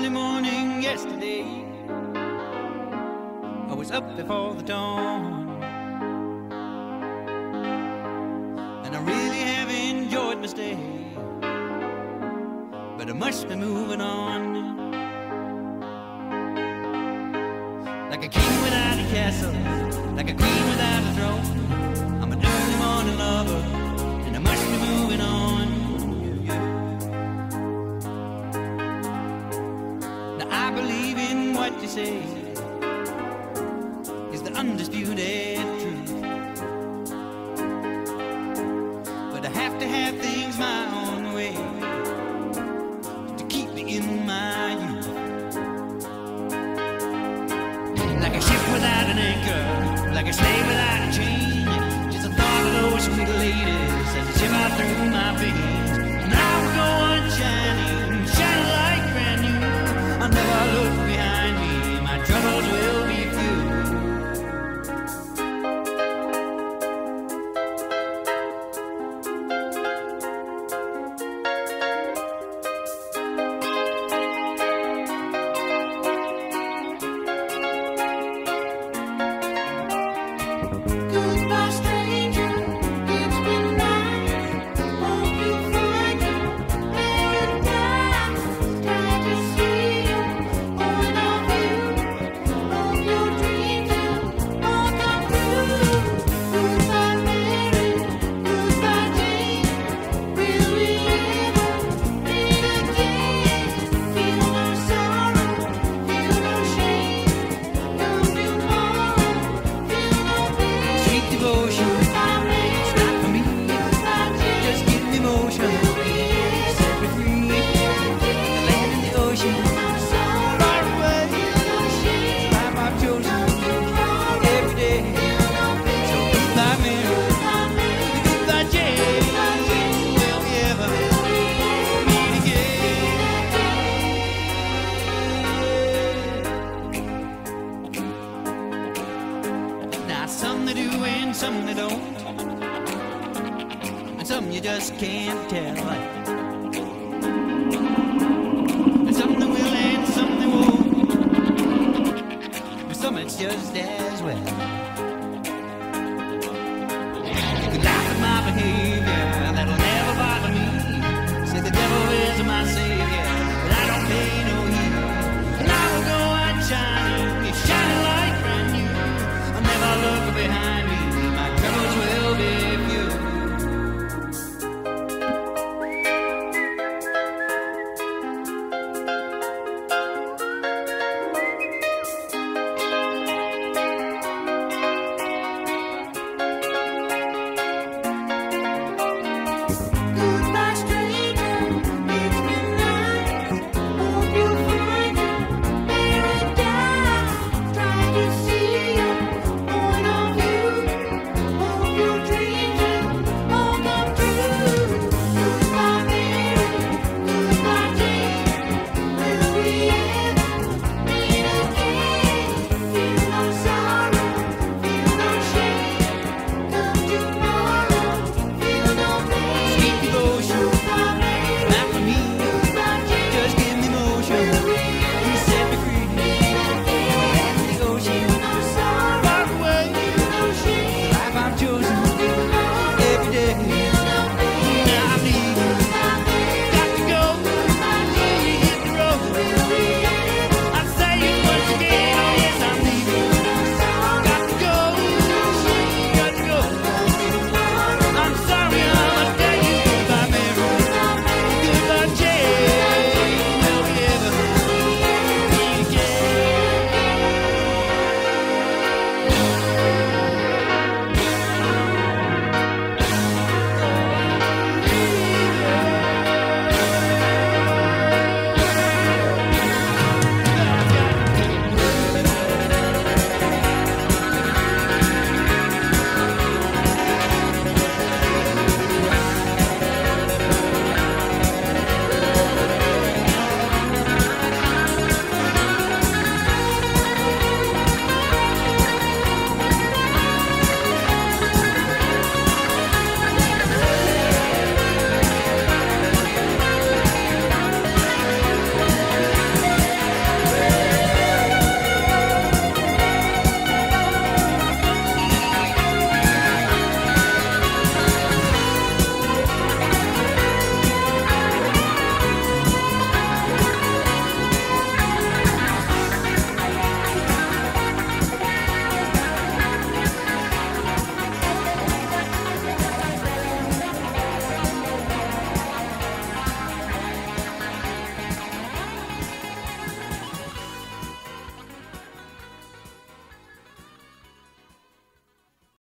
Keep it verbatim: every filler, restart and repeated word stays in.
early morning yesterday. I was up before the dawn, and I really have enjoyed my stay, but I must be moving on. Like a king without a castle, like a queen without a throne, I'm an early morning lover, and I must be moving on. Now I believe in what you say is the undisputed truth, but I have to have things my own way to keep me in my youth. Like a ship without an anchor, like a slave without a chain, just the thought of those sweet ladies as they shiver through my veins. And I will go on shining, shining like brand new. I'll never look behind me, my troubles will be few. Goodbye, stranger, it's been nice. Hope you find your paradise. Glad to see you, all of you. Hope your dreams will all come true. Goodbye, Mary, goodbye, Jane. Will we ever meet again? Feel no sorrow, feel no shame. No tomorrow, feel no pain. Sweet devotion, Goodbye, Mary, it's not for me, goodbye, Jane. just give me motion, set me free. The land and the ocean, far away, life I've chosen every day. So goodbye, Mary, goodbye, Jane. Will we ever meet again? Now some they do and some they don't, and some you just can't tell.